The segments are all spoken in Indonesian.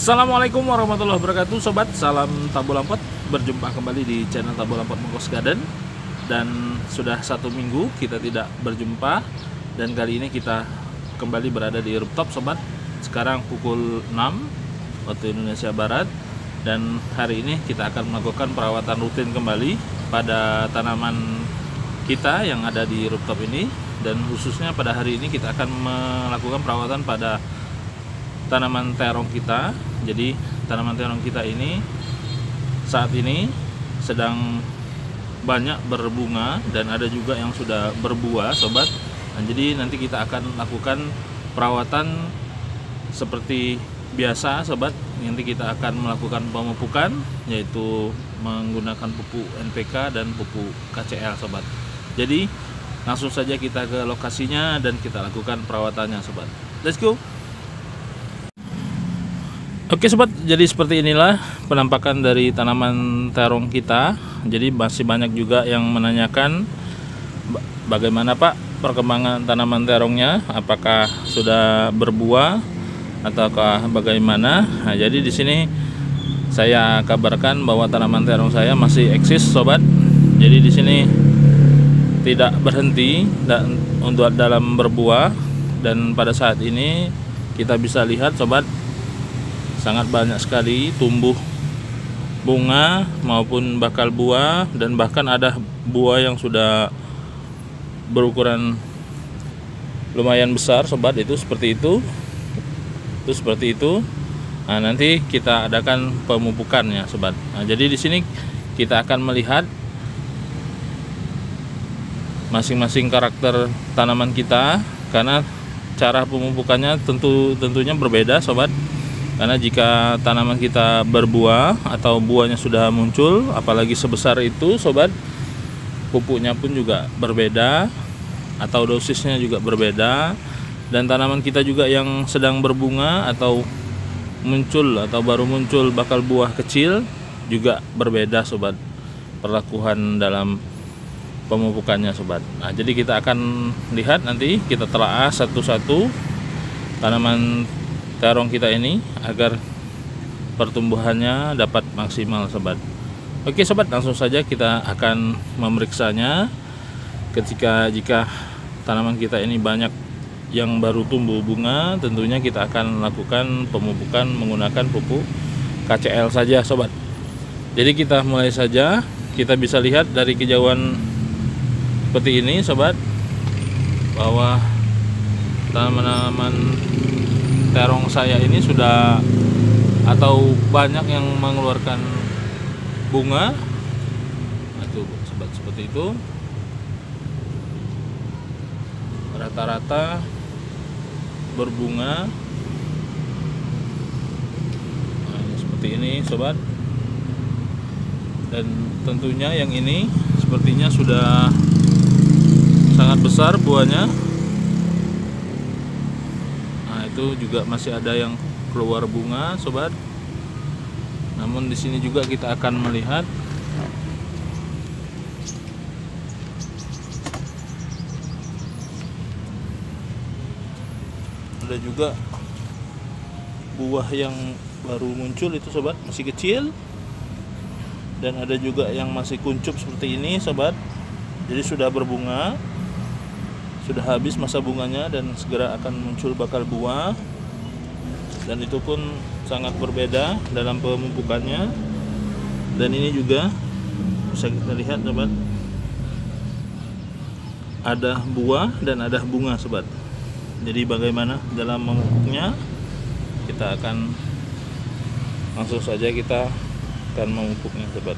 Assalamualaikum warahmatullahi wabarakatuh, sobat. Salam Tabu Lampot. Berjumpa kembali di channel Tabu Lampot Mengkos Garden. Dan sudah 1 minggu kita tidak berjumpa. Dan kali ini kita kembali berada di rooftop, sobat. Sekarang pukul 6 waktu Indonesia Barat. Dan hari ini kita akan melakukan perawatan rutin kembali pada tanaman kita yang ada di rooftop ini. Dan khususnya pada hari ini kita akan melakukan perawatan pada tanaman terong kita. Jadi tanaman terong kita ini saat ini sedang banyak berbunga dan ada juga yang sudah berbuah, sobat. Nah, jadi nanti kita akan lakukan perawatan seperti biasa, sobat. Nanti kita akan melakukan pemupukan, yaitu menggunakan pupuk NPK dan pupuk KCL, sobat. Jadi langsung saja kita ke lokasinya dan kita lakukan perawatannya, sobat. Let's go. Oke, sobat, jadi seperti inilah penampakan dari tanaman terong kita. Jadi masih banyak juga yang menanyakan bagaimana, Pak, perkembangan tanaman terongnya, apakah sudah berbuah ataukah bagaimana. Nah, jadi di sini saya kabarkan bahwa tanaman terong saya masih eksis, sobat. Jadi di sini tidak berhenti untuk dalam berbuah, dan pada saat ini kita bisa lihat, sobat, sangat banyak sekali tumbuh bunga maupun bakal buah, dan bahkan ada buah yang sudah berukuran lumayan besar, sobat. Itu seperti itu. Nah, nanti kita adakan pemupukannya, sobat. Nah, jadi di sini kita akan melihat masing-masing karakter tanaman kita, karena cara pemupukannya tentunya berbeda, sobat. Karena jika tanaman kita berbuah atau buahnya sudah muncul, apalagi sebesar itu, sobat, pupuknya pun juga berbeda atau dosisnya juga berbeda. Dan tanaman kita juga yang sedang berbunga atau muncul atau baru muncul bakal buah kecil juga berbeda, sobat, perlakuan dalam pemupukannya, sobat. Nah, jadi kita akan lihat, nanti kita telaah satu-satu tanaman terong kita ini agar pertumbuhannya dapat maksimal, sobat. Oke, sobat, langsung saja kita akan memeriksanya. Jika tanaman kita ini banyak yang baru tumbuh bunga, tentunya kita akan lakukan pemupukan menggunakan pupuk KCL saja, sobat. Jadi kita mulai saja. Kita bisa lihat dari kejauhan seperti ini, sobat, bahwa tanaman terong saya ini sudah atau banyak yang mengeluarkan bunga. Nah, itu, sobat, seperti itu. Rata-rata berbunga. Nah, ini seperti ini, sobat. Dan tentunya yang ini sepertinya sudah sangat besar buahnya. Itu juga masih ada yang keluar bunga, sobat. Namun di sini juga kita akan melihat ada juga buah yang baru muncul, itu, sobat, masih kecil. Dan ada juga yang masih kuncup seperti ini, sobat. Jadi sudah berbunga, sudah habis masa bunganya dan segera akan muncul bakal buah. Dan itu pun sangat berbeda dalam pemupukannya. Dan ini juga bisa kita lihat, sobat, ada buah dan ada bunga, sobat. Jadi bagaimana dalam memupuknya, kita akan langsung saja kita akan memupuknya, sobat.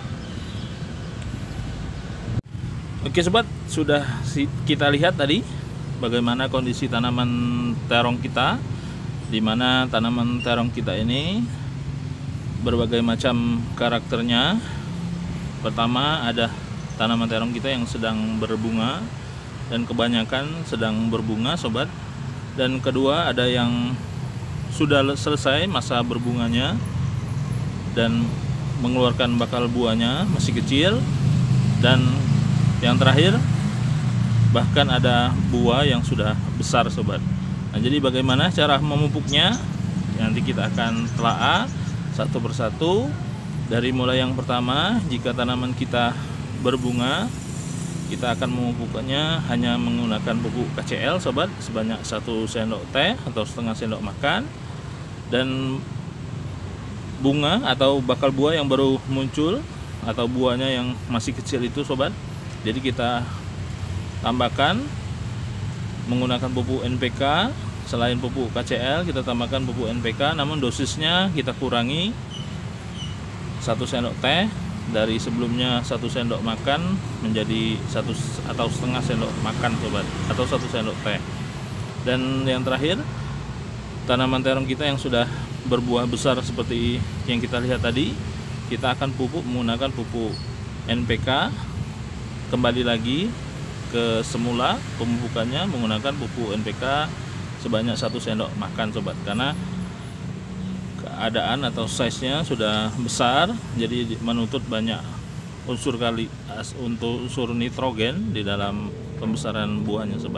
Oke, sobat, sudah kita lihat tadi bagaimana kondisi tanaman terong kita, di mana tanaman terong kita ini berbagai macam karakternya. Pertama, ada tanaman terong kita yang sedang berbunga dan kebanyakan sedang berbunga, sobat. Dan kedua, ada yang sudah selesai masa berbunganya dan mengeluarkan bakal buahnya, masih kecil. Dan yang terakhir, bahkan ada buah yang sudah besar, sobat. Nah, jadi bagaimana cara memupuknya? Nanti kita akan telaah satu persatu. Dari mulai yang pertama, jika tanaman kita berbunga, kita akan memupuknya hanya menggunakan pupuk KCl sobat, sebanyak 1 sendok teh atau setengah sendok makan. Dan bunga atau bakal buah yang baru muncul atau buahnya yang masih kecil itu sobat, jadi kita tambahkan menggunakan pupuk NPK. Selain pupuk KCl, kita tambahkan pupuk NPK, namun dosisnya kita kurangi 1 sendok teh. Dari sebelumnya 1 sendok makan menjadi 1 atau setengah sendok makan sobat, atau 1 sendok teh. Dan yang terakhir, tanaman terong kita yang sudah berbuah besar seperti yang kita lihat tadi, kita akan pupuk menggunakan pupuk NPK. Kembali lagi ke semula pemupukannya menggunakan pupuk NPK sebanyak 1 sendok makan sobat, karena keadaan atau size-nya sudah besar, jadi menuntut banyak unsur untuk unsur nitrogen di dalam pembesaran buahnya sobat.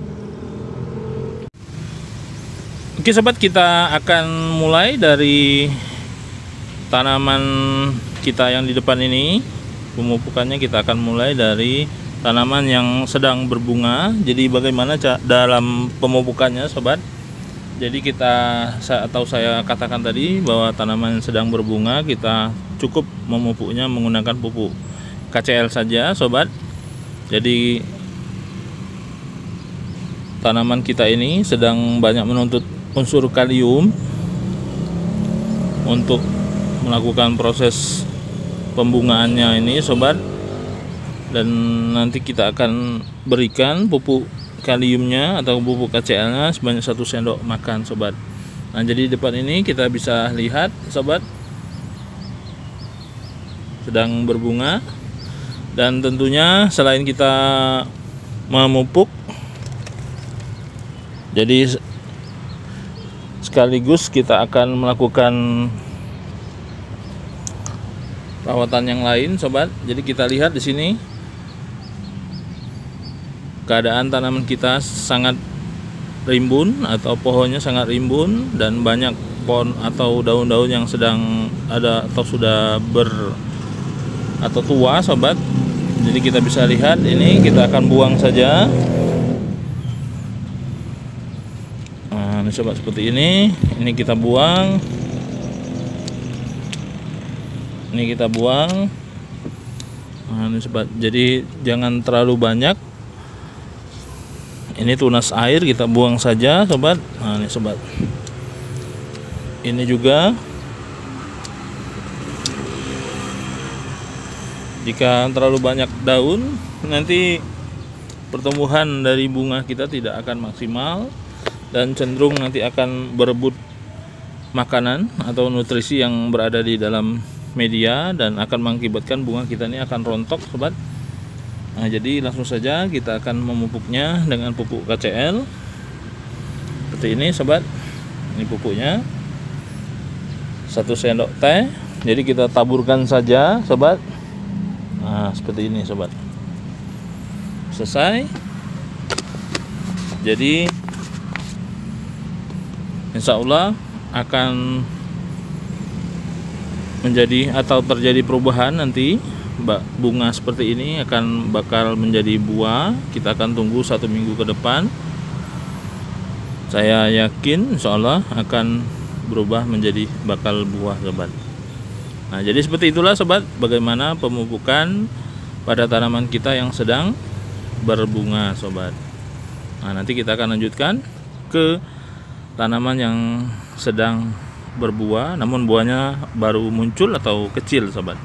Oke sobat, kita akan mulai dari tanaman kita yang di depan ini. Pemupukannya kita akan mulai dari tanaman yang sedang berbunga. Jadi bagaimana dalam pemupukannya sobat? Jadi saya katakan tadi bahwa tanaman sedang berbunga kita cukup memupuknya menggunakan pupuk KCl saja sobat. Jadi tanaman kita ini sedang banyak menuntut unsur kalium untuk melakukan proses pembungaannya ini sobat. Dan nanti kita akan berikan pupuk kaliumnya atau pupuk KCl-nya sebanyak 1 sendok makan sobat. Nah, jadi di depan ini kita bisa lihat sobat sedang berbunga. Dan tentunya selain kita memupuk, jadi sekaligus kita akan melakukan perawatan yang lain sobat. Jadi kita lihat di sini keadaan tanaman kita sangat rimbun atau pohonnya sangat rimbun, dan banyak pohon atau daun-daun yang sedang ada atau sudah atau tua sobat. Jadi kita bisa lihat ini, kita akan buang saja. Nah, ini sobat seperti ini kita buang. Ini kita buang. Nah, ini sobat, jadi jangan terlalu banyak. Ini tunas air kita buang saja sobat. Nah, ini sobat, ini juga jika terlalu banyak daun, nanti pertumbuhan dari bunga kita tidak akan maksimal dan cenderung nanti akan berebut makanan atau nutrisi yang berada di dalam media dan akan mengakibatkan bunga kita ini akan rontok sobat. Nah, jadi langsung saja kita akan memupuknya dengan pupuk KCl seperti ini sobat. Ini pupuknya 1 sendok teh, jadi kita taburkan saja sobat. Nah, seperti ini sobat. Selesai. Jadi insya Allah akan menjadi atau terjadi perubahan nanti. Bunga seperti ini akan bakal menjadi buah. Kita akan tunggu 1 minggu ke depan. Saya yakin insya Allah akan berubah menjadi bakal buah sobat. Nah, jadi seperti itulah sobat bagaimana pemupukan pada tanaman kita yang sedang berbunga sobat. Nah, nanti kita akan lanjutkan ke tanaman yang sedang berbuah namun buahnya baru muncul atau kecil sobat.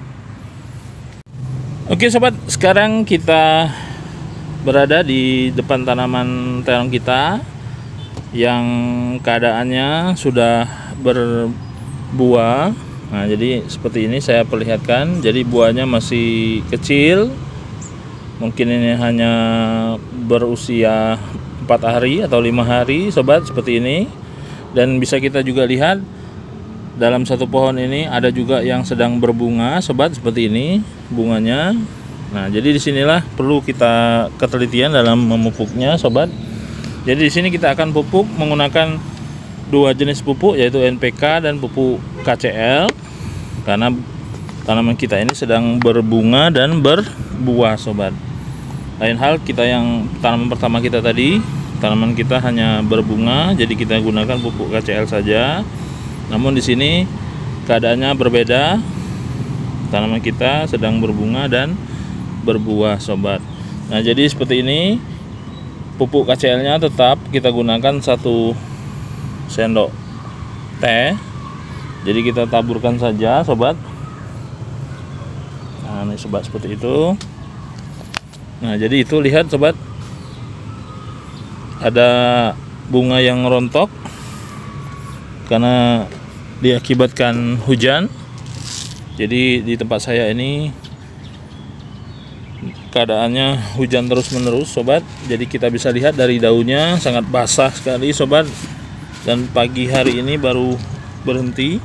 Oke sobat, sekarang kita berada di depan tanaman terong kita yang keadaannya sudah berbuah. Nah, jadi seperti ini saya perlihatkan. Jadi buahnya masih kecil. Mungkin ini hanya berusia 4 hari atau 5 hari sobat, seperti ini. Dan bisa kita juga lihat dalam satu pohon ini ada juga yang sedang berbunga sobat, seperti ini bunganya. Nah, jadi disinilah perlu kita ketelitian dalam memupuknya sobat. Jadi di sini kita akan pupuk menggunakan dua jenis pupuk, yaitu NPK dan pupuk KCL, karena tanaman kita ini sedang berbunga dan berbuah sobat. Lain hal kita yang tanaman pertama kita tadi, tanaman kita hanya berbunga, jadi kita gunakan pupuk KCL saja. Namun di sini keadaannya berbeda, tanaman kita sedang berbunga dan berbuah sobat. Nah, jadi seperti ini, pupuk KCL-nya tetap kita gunakan 1 sendok teh. Jadi kita taburkan saja sobat. Nah, ini sobat, seperti itu. Nah, jadi itu lihat sobat, ada bunga yang rontok karena diakibatkan hujan. Jadi di tempat saya ini keadaannya hujan terus menerus sobat. Jadi kita bisa lihat dari daunnya sangat basah sekali sobat, dan pagi hari ini baru berhenti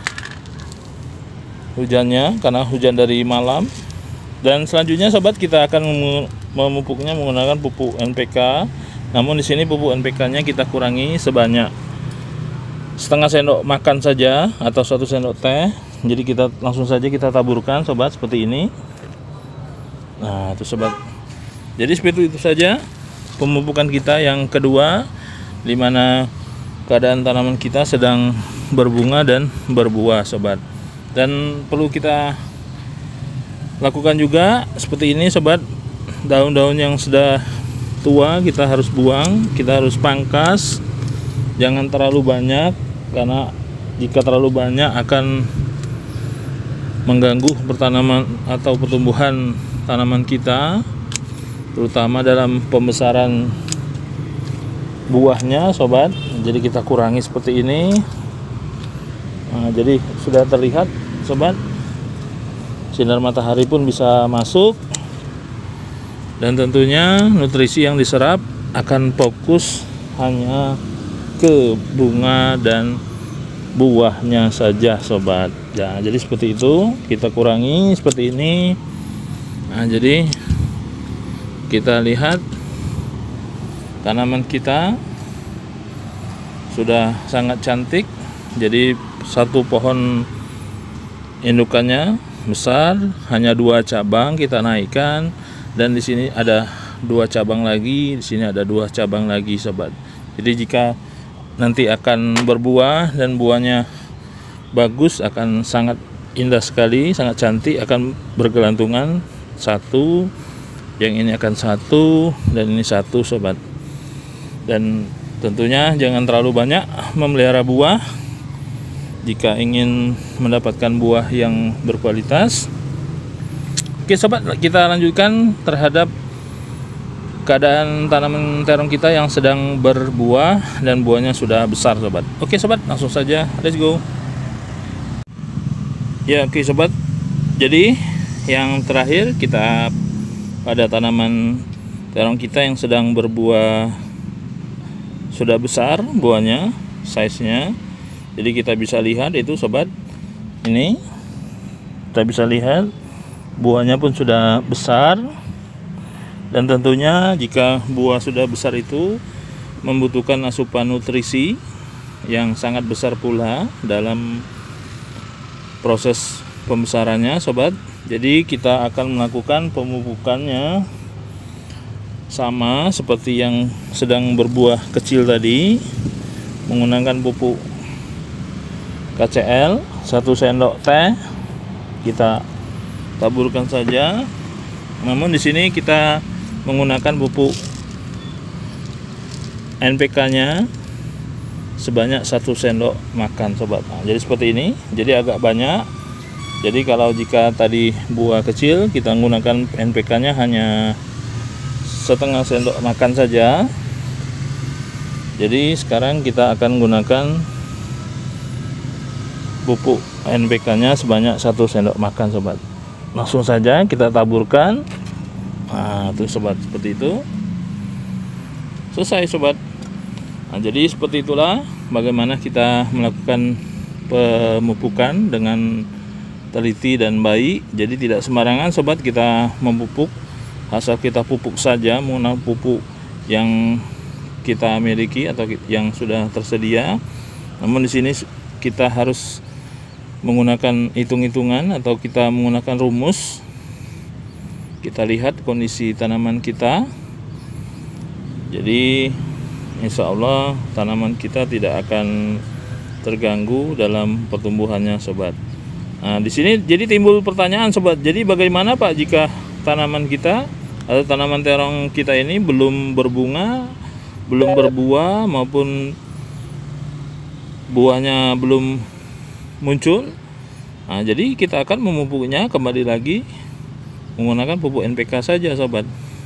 hujannya karena hujan dari malam. Dan selanjutnya sobat, kita akan memupuknya menggunakan pupuk NPK. Namun di sini pupuk NPK-nya kita kurangi sebanyak setengah sendok makan saja atau 1 sendok teh. Jadi kita langsung saja kita taburkan sobat, seperti ini. Nah, itu sobat. Jadi seperti itu saja pemupukan kita yang kedua, di mana keadaan tanaman kita sedang berbunga dan berbuah sobat. Dan perlu kita lakukan juga seperti ini sobat, daun-daun yang sudah tua kita harus buang, kita harus pangkas, jangan terlalu banyak, karena jika terlalu banyak akan mengganggu pertanaman atau pertumbuhan tanaman kita, terutama dalam pembesaran buahnya sobat. Jadi kita kurangi seperti ini. Nah, jadi sudah terlihat sobat, sinar matahari pun bisa masuk, dan tentunya nutrisi yang diserap akan fokus hanya ke bunga dan buahnya saja sobat. Ya, jadi seperti itu, kita kurangi seperti ini. Nah, jadi kita lihat tanaman kita sudah sangat cantik. Jadi satu pohon indukannya besar, hanya 2 cabang kita naikkan, dan di sini ada 2 cabang lagi, di sini ada 2 cabang lagi sobat. Jadi jika nanti akan berbuah dan buahnya bagus, akan sangat indah sekali, sangat cantik, akan bergelantungan, satu, yang ini akan 1, dan ini 1 sobat. Dan tentunya jangan terlalu banyak memelihara buah jika ingin mendapatkan buah yang berkualitas. Oke sobat, kita lanjutkan terhadap keadaan tanaman terong kita yang sedang berbuah dan buahnya sudah besar sobat. Oke sobat, langsung saja, let's go. Ya, oke sobat, jadi yang terakhir kita pada tanaman terong kita yang sedang berbuah sudah besar buahnya, size-nya. Jadi kita bisa lihat itu sobat, ini kita bisa lihat buahnya pun sudah besar. Dan tentunya jika buah sudah besar itu membutuhkan asupan nutrisi yang sangat besar pula dalam proses pembesarannya sobat. Jadi kita akan melakukan pemupukannya sama seperti yang sedang berbuah kecil tadi, menggunakan pupuk KCL 1 sendok teh, kita taburkan saja. Namun di sini kita menggunakan pupuk NPK-nya sebanyak 1 sendok makan sobat. Nah, jadi seperti ini, jadi agak banyak. Jadi kalau jika tadi buah kecil, kita menggunakan NPK-nya hanya setengah sendok makan saja. Jadi sekarang kita akan gunakan pupuk NPK-nya sebanyak 1 sendok makan sobat. Langsung saja kita taburkan. Nah, tuh sobat, seperti itu. Selesai sobat. Nah, jadi seperti itulah bagaimana kita melakukan pemupukan dengan teliti dan baik. Jadi tidak sembarangan sobat kita memupuk, asal kita pupuk saja menggunakan pupuk yang kita miliki atau yang sudah tersedia. Namun di sini kita harus menggunakan hitung-hitungan atau kita menggunakan rumus. Kita lihat kondisi tanaman kita. Jadi insya Allah tanaman kita tidak akan terganggu dalam pertumbuhannya, sobat. Nah, di sini jadi timbul pertanyaan, sobat. Jadi bagaimana Pak jika tanaman kita atau tanaman terong kita ini belum berbunga, belum berbuah maupun buahnya belum muncul? Nah, jadi kita akan memupuknya kembali lagi menggunakan pupuk NPK saja, sobat.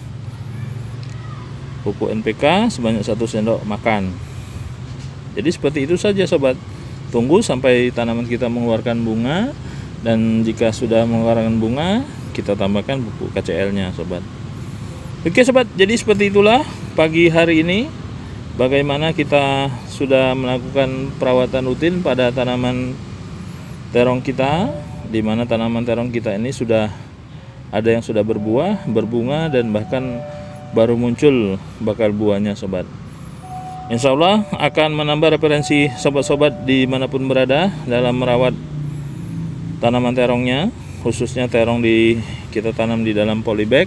Pupuk NPK sebanyak 1 sendok makan. Jadi seperti itu saja, sobat. Tunggu sampai tanaman kita mengeluarkan bunga, dan jika sudah mengeluarkan bunga kita tambahkan pupuk KCL-nya, sobat. Oke, sobat, jadi seperti itulah pagi hari ini bagaimana kita sudah melakukan perawatan rutin pada tanaman terong kita, di mana tanaman terong kita ini sudah ada yang sudah berbuah, berbunga, dan bahkan baru muncul bakal buahnya, sobat. Insya Allah akan menambah referensi sobat-sobat dimanapun berada dalam merawat tanaman terongnya, khususnya terong kita tanam di dalam polybag.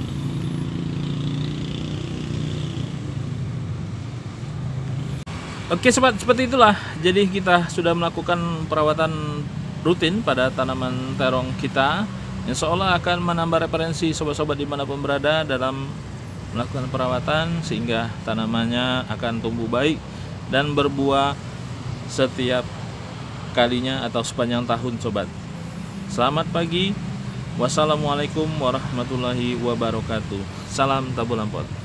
Oke, sobat, seperti itulah. Jadi kita sudah melakukan perawatan rutin pada tanaman terong kita. Insya Allah akan menambah referensi sobat-sobat dimanapun berada dalam melakukan perawatan, sehingga tanamannya akan tumbuh baik dan berbuah setiap kalinya atau sepanjang tahun, sobat. Selamat pagi. Wassalamualaikum warahmatullahi wabarakatuh. Salam Tabulampot.